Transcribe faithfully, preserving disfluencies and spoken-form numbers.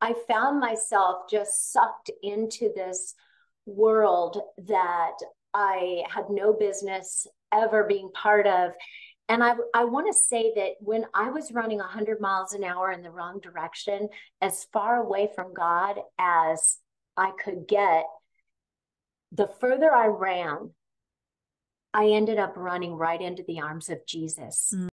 I found myself just sucked into this world that I had no business ever being part of. And I, I want to say that when I was running one hundred miles an hour in the wrong direction, as far away from God as I could get, the further I ran, I ended up running right into the arms of Jesus. Mm.